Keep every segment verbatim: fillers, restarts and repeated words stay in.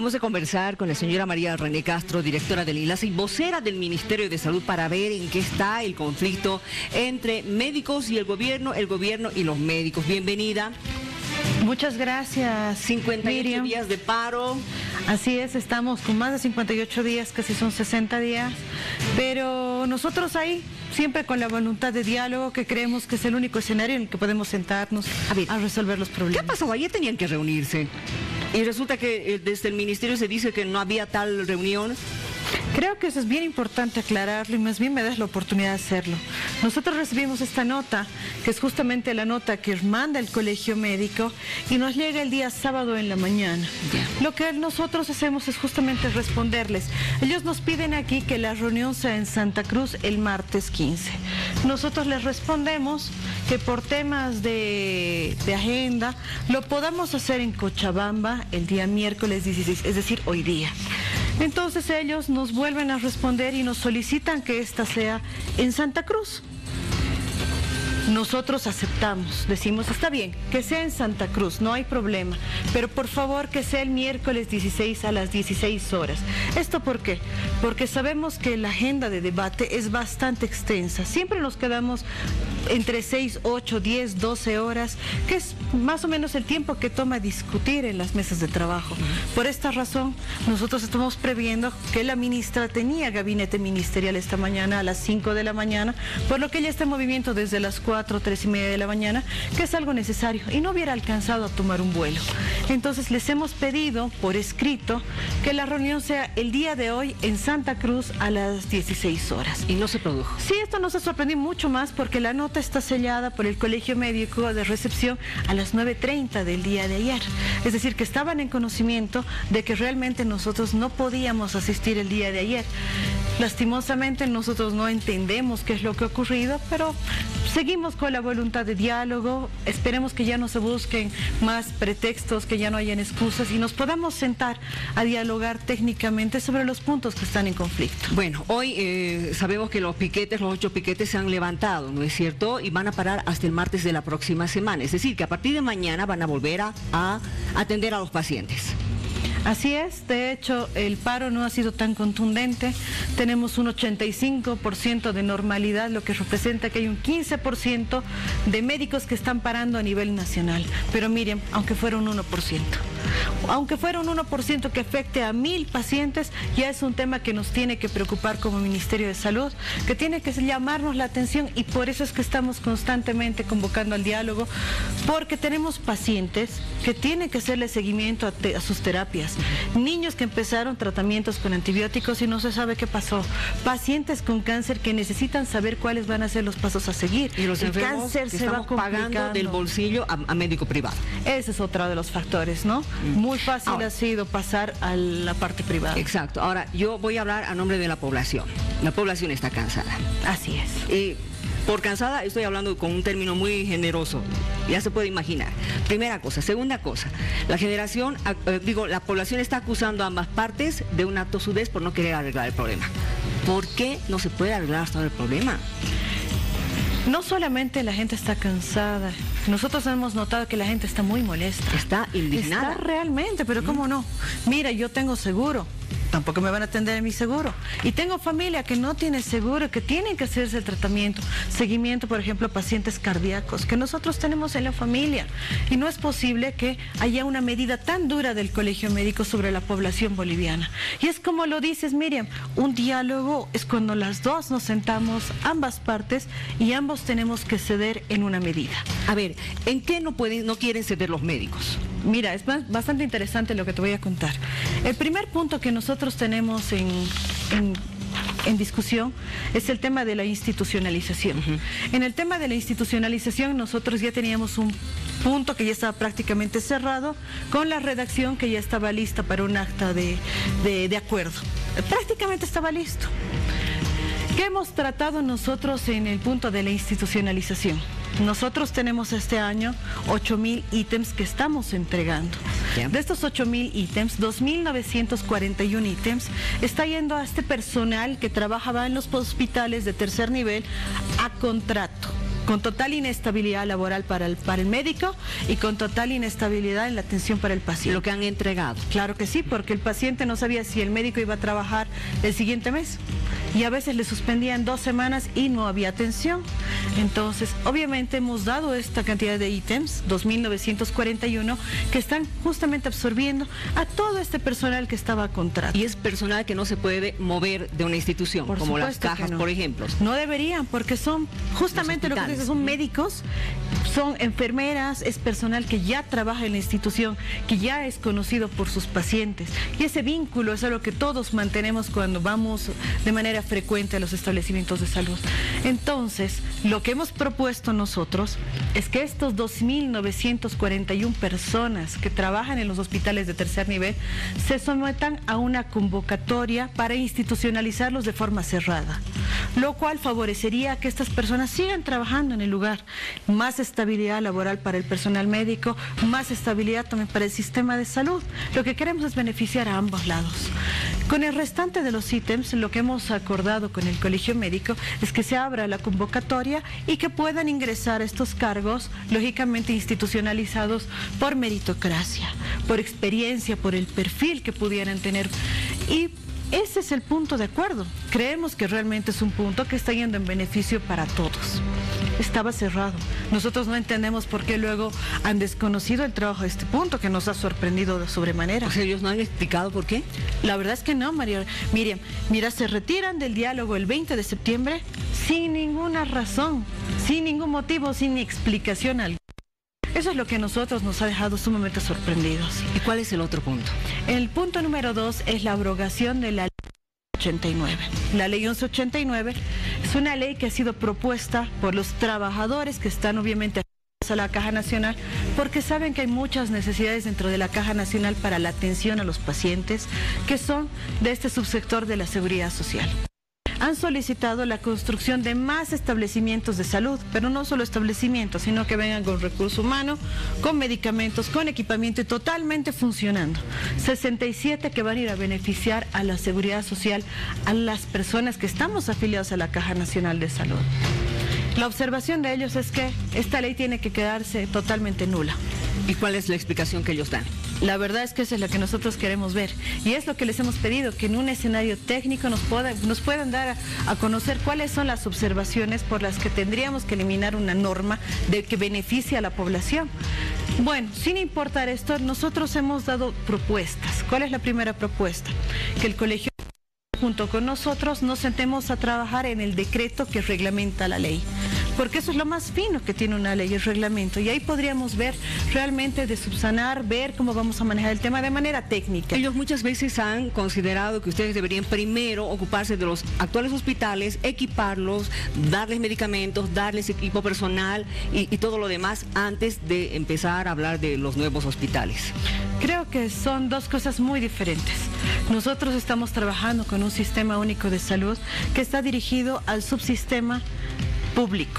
Vamos a conversar con la señora María René Castro, directora del INLAS y vocera del Ministerio de Salud, para ver en qué está el conflicto entre médicos y el gobierno, el gobierno y los médicos. Bienvenida. Muchas gracias, cincuenta y ocho Miriam. días de paro. Así es, estamos con más de cincuenta y ocho días, casi son sesenta días, pero nosotros ahí, siempre con la voluntad de diálogo, que creemos que es el único escenario en el que podemos sentarnos a, ver, a resolver los problemas. ¿Qué ha pasado? Ayer tenían que reunirse y resulta que eh, desde el ministerio se dice que no había tal reunión. Creo que eso es bien importante aclararlo y más bien me das la oportunidad de hacerlo. Nosotros recibimos esta nota, que es justamente la nota que manda el Colegio Médico y nos llega el día sábado en la mañana. Yeah. Lo que nosotros hacemos es justamente responderles. Ellos nos piden aquí que la reunión sea en Santa Cruz el martes quince. Nosotros les respondemos que por temas de, de agenda lo podamos hacer en Cochabamba el día miércoles dieciséis, es decir, hoy día. Entonces ellos nos vuelven a responder y nos solicitan que esta sea en Santa Cruz. Nosotros aceptamos, decimos, está bien, que sea en Santa Cruz, no hay problema, pero por favor que sea el miércoles dieciséis a las dieciséis horas. ¿Esto por qué? Porque sabemos que la agenda de debate es bastante extensa, siempre nos quedamos entre seis, ocho, diez, doce horas, que es más o menos el tiempo que toma discutir en las mesas de trabajo. Por esta razón, nosotros estamos previendo que la ministra tenía gabinete ministerial esta mañana a las cinco de la mañana, por lo que ella está en movimiento desde las cuatro, tres y media de la mañana, que es algo necesario, y no hubiera alcanzado a tomar un vuelo. Entonces les hemos pedido por escrito que la reunión sea el día de hoy en Santa Cruz a las dieciséis horas. ¿Y no se produjo? Sí, esto nos ha sorprendido mucho más porque la nota está sellada por el Colegio Médico de recepción a las nueve treinta del día de ayer. Es decir, que estaban en conocimiento de que realmente nosotros no podíamos asistir el día de ayer. Lastimosamente nosotros no entendemos qué es lo que ha ocurrido, pero seguimos con la voluntad de diálogo. Esperemos que ya no se busquen más pretextos, que ya no hayan excusas y nos podamos sentar a dialogar técnicamente sobre los puntos que están en conflicto. Bueno, hoy eh, sabemos que los piquetes, los ocho piquetes se han levantado, ¿no es cierto? Y van a parar hasta el martes de la próxima semana. Es decir, que a partir de mañana van a volver a, a atender a los pacientes. Así es, de hecho el paro no ha sido tan contundente, tenemos un ochenta y cinco por ciento de normalidad, lo que representa que hay un quince por ciento de médicos que están parando a nivel nacional, pero miren, aunque fuera un uno por ciento, aunque fuera un uno por ciento que afecte a mil pacientes, ya es un tema que nos tiene que preocupar como Ministerio de Salud, que tiene que llamarnos la atención y por eso es que estamos constantemente convocando al diálogo, porque tenemos pacientes que tienen que hacerle seguimiento a, te, a sus terapias. Niños que empezaron tratamientos con antibióticos y no se sabe qué pasó. Pacientes con cáncer que necesitan saber cuáles van a ser los pasos a seguir. Y los el cáncer que se va pagando del bolsillo a, a médico privado. Ese es otro de los factores, ¿no? Mm. Muy fácil Ahora, ha sido pasar a la parte privada. Exacto. Ahora, yo voy a hablar a nombre de la población. La población está cansada. Así es. Y por cansada estoy hablando con un término muy generoso, ya se puede imaginar. Primera cosa. Segunda cosa, la generación, eh, digo, la población está acusando a ambas partes de una tosudez por no querer arreglar el problema. ¿Por qué no se puede arreglar hasta ahora el problema? No solamente la gente está cansada, nosotros hemos notado que la gente está muy molesta. Está indignada. Está realmente, pero ¿cómo no? Mira, yo tengo seguro, tampoco me van a atender en mi seguro. Y tengo familia que no tiene seguro, que tienen que hacerse el tratamiento, seguimiento, por ejemplo, a pacientes cardíacos, que nosotros tenemos en la familia. Y no es posible que haya una medida tan dura del Colegio Médico sobre la población boliviana. Y es como lo dices, Miriam, un diálogo es cuando las dos nos sentamos, ambas partes, y ambos tenemos que ceder en una medida. A ver, ¿en qué no pueden, no quieren ceder los médicos? Mira, es bastante interesante lo que te voy a contar. El primer punto que nosotros tenemos en, en, en discusión es el tema de la institucionalización. Uh-huh. En el tema de la institucionalización nosotros ya teníamos un punto que ya estaba prácticamente cerrado, con la redacción que ya estaba lista para un acta de, de, de acuerdo. Prácticamente estaba listo. ¿Qué hemos tratado nosotros en el punto de la institucionalización? Nosotros tenemos este año ocho mil ítems que estamos entregando. Yeah. De estos ocho mil ítems, dos mil novecientos cuarenta y uno ítems está yendo a este personal que trabajaba en los hospitales de tercer nivel a contrato. con total inestabilidad laboral para el, para el médico y con total inestabilidad en la atención para el paciente. Lo que han entregado. Claro que sí, porque el paciente no sabía si el médico iba a trabajar el siguiente mes y a veces le suspendían dos semanas y no había atención. Entonces, obviamente hemos dado esta cantidad de ítems, dos mil novecientos cuarenta y uno, que están justamente absorbiendo a todo este personal que estaba a contrato. Y es personal que no se puede mover de una institución, Por como las supuesto que cajas, no. por ejemplo. No deberían, porque son justamente lo que dices, son médicos, son enfermeras, es personal que ya trabaja en la institución, que ya es conocido por sus pacientes. Y ese vínculo es algo que todos mantenemos cuando vamos de manera frecuente a los establecimientos de salud. Entonces, lo que hemos propuesto nosotros es que estos dos mil novecientos cuarenta y una personas que trabajan en los hospitales de tercer nivel se sometan a una convocatoria para institucionalizarlos de forma cerrada, lo cual favorecería que estas personas sigan trabajando en el lugar. Más estabilidad laboral para el personal médico, más estabilidad también para el sistema de salud. Lo que queremos es beneficiar a ambos lados. Con el restante de los ítems, lo que hemos acordado con el Colegio Médico es que se abra la convocatoria y que puedan ingresar estos cargos, lógicamente institucionalizados por meritocracia, por experiencia, por el perfil que pudieran tener. Y ese es el punto de acuerdo. Creemos que realmente es un punto que está yendo en beneficio para todos. Estaba cerrado. Nosotros no entendemos por qué luego han desconocido el trabajo de este punto, que nos ha sorprendido de sobremanera. O sea, ¿ellos no han explicado por qué? La verdad es que no, María. Miriam, mira, se retiran del diálogo el veinte de septiembre sin ninguna razón, sin ningún motivo, sin explicación alguna. Eso es lo que a nosotros nos ha dejado sumamente sorprendidos. ¿Y cuál es el otro punto? El punto número dos es la abrogación de la ley ochenta y nueve. La ley once ochenta y nueve es una ley que ha sido propuesta por los trabajadores que están obviamente a la Caja Nacional, porque saben que hay muchas necesidades dentro de la Caja Nacional para la atención a los pacientes que son de este subsector de la seguridad social. Han solicitado la construcción de más establecimientos de salud, pero no solo establecimientos, sino que vengan con recurso humano, con medicamentos, con equipamiento y totalmente funcionando. sesenta y siete que van a ir a beneficiar a la seguridad social, a las personas que estamos afiliados a la Caja Nacional de Salud. La observación de ellos es que esta ley tiene que quedarse totalmente nula. ¿Y cuál es la explicación que ellos dan? La verdad es que eso es lo que nosotros queremos ver y es lo que les hemos pedido, que en un escenario técnico nos, pueda, nos puedan dar a, a conocer cuáles son las observaciones por las que tendríamos que eliminar una norma de que beneficie a la población. Bueno, sin importar esto, nosotros hemos dado propuestas. ¿Cuál es la primera propuesta? Que el colegio junto con nosotros nos sentemos a trabajar en el decreto que reglamenta la ley, porque eso es lo más fino que tiene una ley, el reglamento, y ahí podríamos ver realmente de subsanar, ver cómo vamos a manejar el tema de manera técnica. Ellos muchas veces han considerado que ustedes deberían primero ocuparse de los actuales hospitales, equiparlos, darles medicamentos, darles equipo personal y, y todo lo demás antes de empezar a hablar de los nuevos hospitales. Creo que son dos cosas muy diferentes. Nosotros estamos trabajando con un sistema único de salud que está dirigido al subsistema público.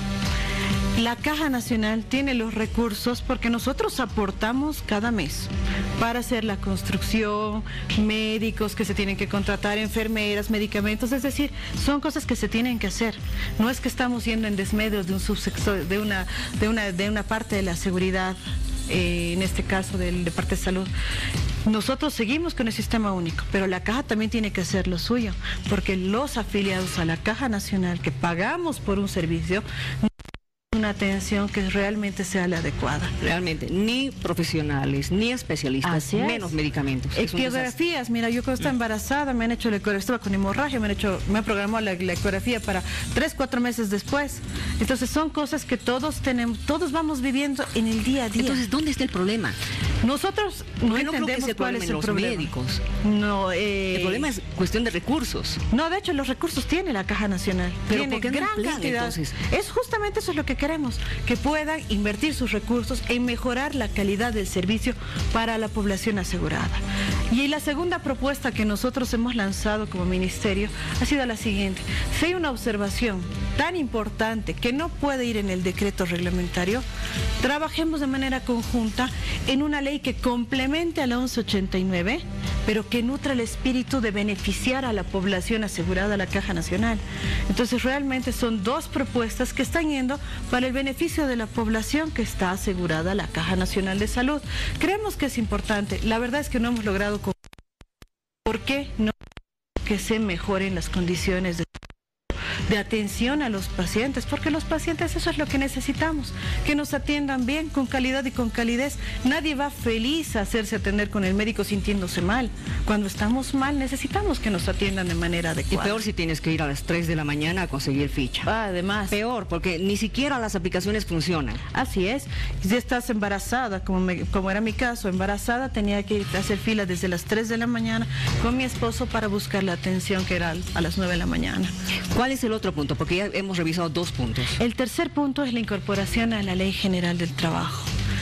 Uh-huh. La Caja Nacional tiene los recursos porque nosotros aportamos cada mes para hacer la construcción, médicos que se tienen que contratar, enfermeras, medicamentos, es decir, son cosas que se tienen que hacer. No es que estamos yendo en desmedros de un subsector, de una, de una, de una parte de la seguridad. Eh, en este caso del de parte de salud. Nosotros seguimos con el sistema único, pero la Caja también tiene que hacer lo suyo, porque los afiliados a la Caja Nacional que pagamos por un servicio, una atención que realmente sea la adecuada. Realmente, ni profesionales, ni especialistas, menos medicamentos. Ecografías, mira, yo cuando estaba embarazada me han hecho la ecografía, estaba con hemorragia, me han hecho, me han programado la, la ecografía para tres, cuatro meses después. Entonces son cosas que todos tenemos, todos vamos viviendo en el día a día. Entonces, ¿dónde está el problema? Nosotros no entendemos no cuál es el los problema. Médicos. No, eh... el problema es cuestión de recursos. No, de hecho los recursos tiene la Caja Nacional. Pero tiene ¿por qué gran no emplean, cantidad. Entonces? Es justamente eso es lo que queremos, que puedan invertir sus recursos en mejorar la calidad del servicio para la población asegurada. Y la segunda propuesta que nosotros hemos lanzado como ministerio ha sido la siguiente: si hay una observación tan importante que no puede ir en el decreto reglamentario, trabajemos de manera conjunta en una ley que complemente a la once ochenta y nueve, pero que nutra el espíritu de beneficiar a la población asegurada a la Caja Nacional. Entonces realmente son dos propuestas que están yendo para el beneficio de la población que está asegurada a la Caja Nacional de Salud. Creemos que es importante. La verdad es que no hemos logrado... ¿Por qué no que se mejoren las condiciones de de atención a los pacientes? Porque los pacientes eso es lo que necesitamos, que nos atiendan bien, con calidad y con calidez. Nadie va feliz a hacerse atender con el médico sintiéndose mal. Cuando estamos mal necesitamos que nos atiendan de manera adecuada. Y peor si tienes que ir a las tres de la mañana a conseguir ficha. Ah, además. Peor, porque ni siquiera las aplicaciones funcionan. Así es. Si estás embarazada, como, me, como era mi caso, embarazada, tenía que ir a hacer fila desde las tres de la mañana con mi esposo para buscar la atención que era a las nueve de la mañana. ¿Cuál es el otro punto? Porque ya hemos revisado dos puntos. El tercer punto es la incorporación a la Ley General del Trabajo.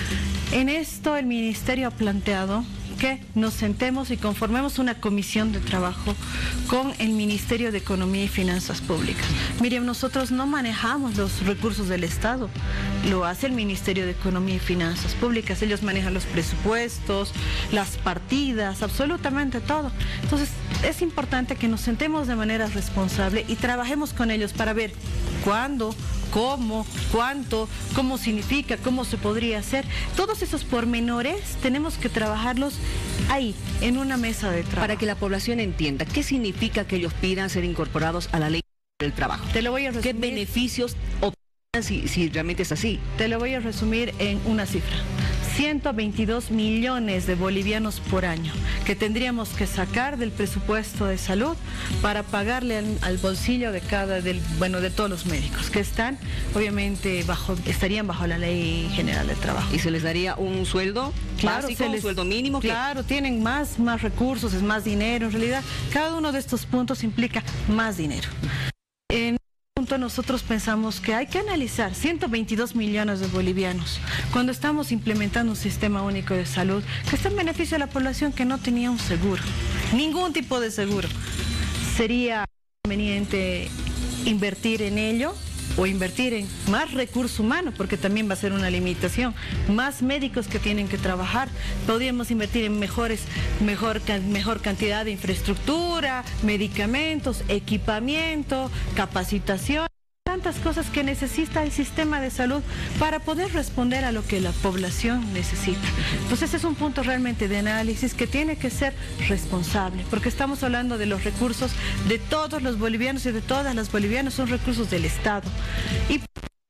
En esto el Ministerio ha planteado que nos sentemos y conformemos una comisión de trabajo con el Ministerio de Economía y Finanzas Públicas. Miren, nosotros no manejamos los recursos del Estado, lo hace el Ministerio de Economía y Finanzas Públicas. Ellos manejan los presupuestos, las partidas, absolutamente todo. Entonces, es importante que nos sentemos de manera responsable y trabajemos con ellos para ver cuándo, cómo, cuánto, cómo significa, cómo se podría hacer. Todos esos pormenores tenemos que trabajarlos ahí, en una mesa de trabajo. Para que la población entienda qué significa que ellos pidan ser incorporados a la ley del trabajo. Te lo voy a resumir. ¿Qué beneficios obtienen si, si realmente es así? Te lo voy a resumir en una cifra. ciento veintidós millones de bolivianos por año que tendríamos que sacar del presupuesto de salud para pagarle al, al bolsillo de cada del bueno de todos los médicos que están obviamente bajo estarían bajo la Ley General del Trabajo. ¿Y se les daría un sueldo claro, básico, les, un sueldo mínimo? Claro, tienen más más recursos, es más dinero. En realidad, cada uno de estos puntos implica más dinero. En nosotros pensamos que hay que analizar ciento veintidós millones de bolivianos cuando estamos implementando un sistema único de salud que está en beneficio de la población que no tenía un seguro, ningún tipo de seguro. Sería conveniente invertir en ello o invertir en más recurso humano, porque también va a ser una limitación, más médicos que tienen que trabajar. Podríamos invertir en mejores, mejor, mejor cantidad de infraestructura, medicamentos, equipamiento, capacitación, tantas cosas que necesita el sistema de salud para poder responder a lo que la población necesita. Entonces es un punto realmente de análisis que tiene que ser responsable, porque estamos hablando de los recursos de todos los bolivianos y de todas las bolivianas, son recursos del Estado. Y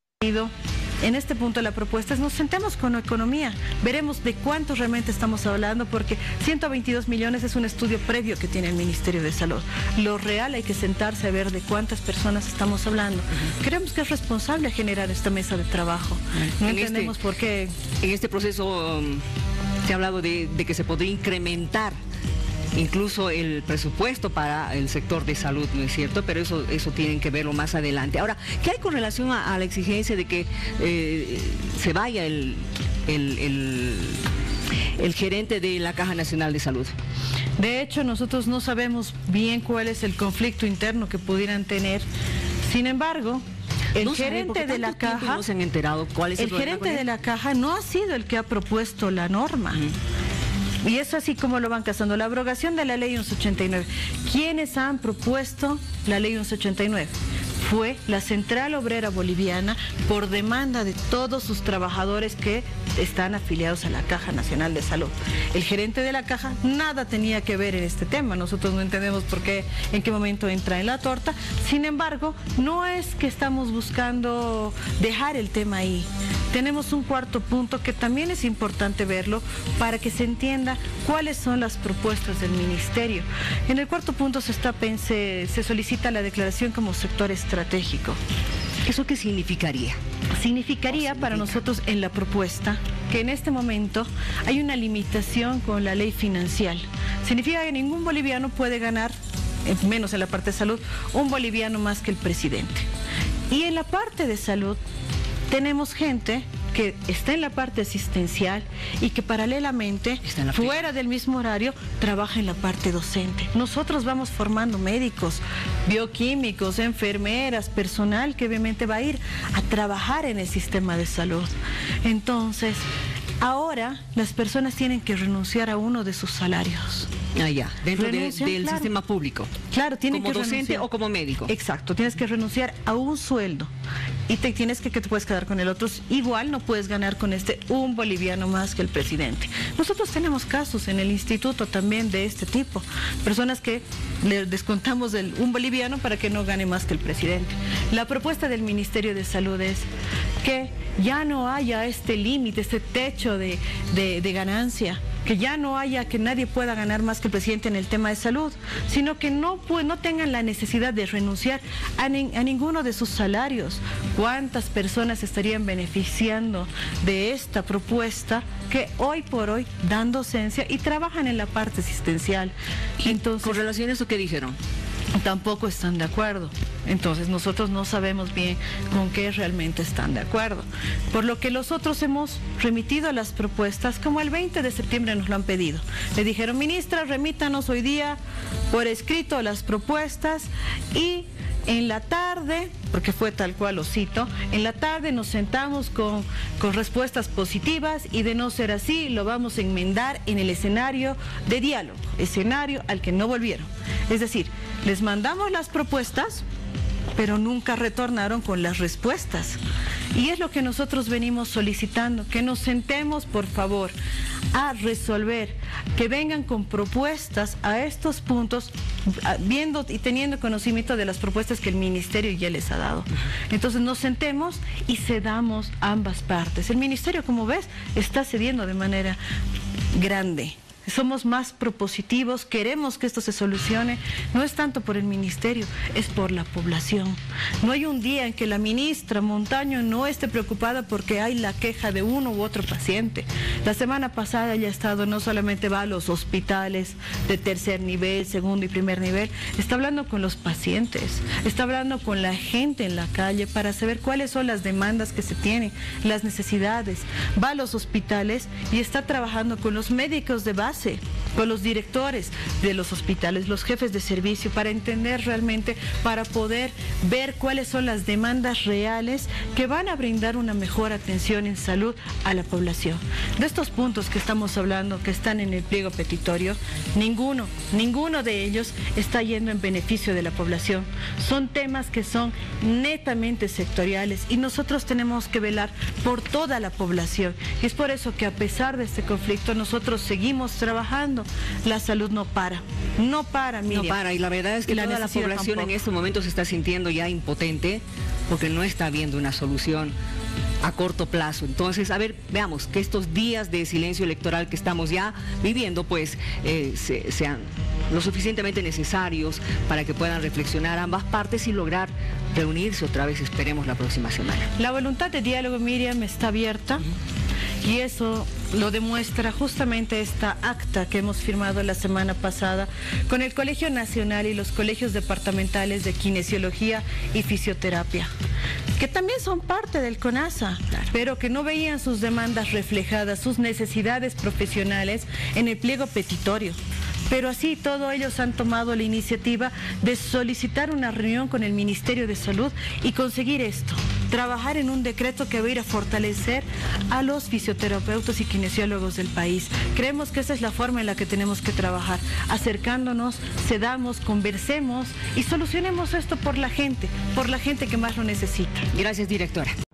en este punto la propuesta es nos sentemos con la economía, veremos de cuánto realmente estamos hablando, porque ciento veintidós millones es un estudio previo que tiene el Ministerio de Salud. Lo real hay que sentarse a ver de cuántas personas estamos hablando. Uh-huh. Creemos que es responsable generar esta mesa de trabajo. No en entendemos este, por qué. En este proceso um, se ha hablado de, de que se podría incrementar incluso el presupuesto para el sector de salud, ¿no es cierto? Pero eso eso tienen que verlo más adelante. Ahora, ¿qué hay con relación a, a la exigencia de que eh, se vaya el, el, el, el gerente de la Caja Nacional de Salud? De hecho, nosotros no sabemos bien cuál es el conflicto interno que pudieran tener. Sin embargo, el no gerente de la Caja, no se han enterado cuál es el, el gerente de la Caja no ha sido el que ha propuesto la norma. Uh-huh. Y es así como lo van casando. La abrogación de la Ley once ochenta y nueve. ¿Quiénes han propuesto la Ley once ochenta y nueve? Fue la Central Obrera Boliviana por demanda de todos sus trabajadores que están afiliados a la Caja Nacional de Salud. El gerente de la Caja nada tenía que ver en este tema. Nosotros no entendemos por qué, en qué momento entra en la torta. Sin embargo, no es que estamos buscando dejar el tema ahí. Tenemos un cuarto punto que también es importante verlo para que se entienda cuáles son las propuestas del Ministerio. En el cuarto punto se, está, se, se solicita la declaración como sector estratégico. ¿Eso qué significaría? Significaría para nosotros en la propuesta que en este momento hay una limitación con la ley financiera. Significa que ningún boliviano puede ganar, menos en la parte de salud, un boliviano más que el presidente. Y en la parte de salud tenemos gente que está en la parte asistencial y que paralelamente, fuera del mismo horario, trabaja en la parte docente. Nosotros vamos formando médicos, bioquímicos, enfermeras, personal que obviamente va a ir a trabajar en el sistema de salud. Entonces, ahora las personas tienen que renunciar a uno de sus salarios. Ah, ya, dentro de, del claro. sistema público. Claro, tienen como que docente renunciar. o como médico. Exacto, tienes que renunciar a un sueldo y te tienes que, que te puedes quedar con el otro. Igual no puedes ganar con este un boliviano más que el presidente. Nosotros tenemos casos en el instituto también de este tipo. Personas que le descontamos el un boliviano para que no gane más que el presidente. La propuesta del Ministerio de Salud es que ya no haya este límite, este techo de, de, de ganancia, que ya no haya, que nadie pueda ganar más que el presidente en el tema de salud, sino que no, pues, no tengan la necesidad de renunciar a, ni, a ninguno de sus salarios. ¿Cuántas personas estarían beneficiando de esta propuesta que hoy por hoy dan docencia y trabajan en la parte asistencial? Entonces, ¿con relación a eso qué dijeron? Tampoco están de acuerdo. Entonces nosotros no sabemos bien con qué realmente están de acuerdo. Por lo que nosotros hemos remitido las propuestas, como el veinte de septiembre nos lo han pedido. Le dijeron, ministra, remítanos hoy día por escrito las propuestas y en la tarde, porque fue tal cual lo cito, en la tarde nos sentamos con, con respuestas positivas y de no ser así lo vamos a enmendar en el escenario de diálogo, escenario al que no volvieron. Es decir, les mandamos las propuestas, pero nunca retornaron con las respuestas. Y es lo que nosotros venimos solicitando, que nos sentemos, por favor, a resolver, que vengan con propuestas a estos puntos, viendo y teniendo conocimiento de las propuestas que el Ministerio ya les ha dado. Entonces nos sentemos y cedamos ambas partes. El Ministerio, como ves, está cediendo de manera grande. Somos más propositivos, queremos que esto se solucione, no es tanto por el ministerio, es por la población. No hay un día en que la ministra Montaño no esté preocupada porque hay la queja de uno u otro paciente. La semana pasada ella ha estado, no solamente va a los hospitales de tercer nivel, segundo y primer nivel, está hablando con los pacientes, está hablando con la gente en la calle para saber cuáles son las demandas que se tienen, las necesidades. Va a los hospitales y está trabajando con los médicos de base, con los directores de los hospitales, los jefes de servicio, para entender realmente, para poder ver cuáles son las demandas reales que van a brindar una mejor atención en salud a la población. De estos puntos que estamos hablando, que están en el pliego petitorio, ninguno, ninguno de ellos está yendo en beneficio de la población. Son temas que son netamente sectoriales y nosotros tenemos que velar por toda la población. Y es por eso que a pesar de este conflicto nosotros seguimos trabajando. La salud no para, no para, Miriam. No para, y la verdad es que la toda la población tampoco. En este momento se está sintiendo ya impotente porque no está habiendo una solución a corto plazo. Entonces, a ver, veamos que estos días de silencio electoral que estamos ya viviendo, pues, eh, se, sean lo suficientemente necesarios para que puedan reflexionar ambas partes y lograr reunirse otra vez, esperemos, la próxima semana. La voluntad de diálogo, Miriam, está abierta. Uh-huh. Y eso lo demuestra justamente esta acta que hemos firmado la semana pasada con el Colegio Nacional y los colegios departamentales de Kinesiología y Fisioterapia, que también son parte del CONASA, claro, pero que no veían sus demandas reflejadas, sus necesidades profesionales en el pliego petitorio. Pero así todos ellos han tomado la iniciativa de solicitar una reunión con el Ministerio de Salud y conseguir esto, trabajar en un decreto que va a ir a fortalecer a los fisioterapeutas y kinesiólogos del país. Creemos que esa es la forma en la que tenemos que trabajar, acercándonos, cedamos, conversemos y solucionemos esto por la gente, por la gente que más lo necesita. Gracias, directora.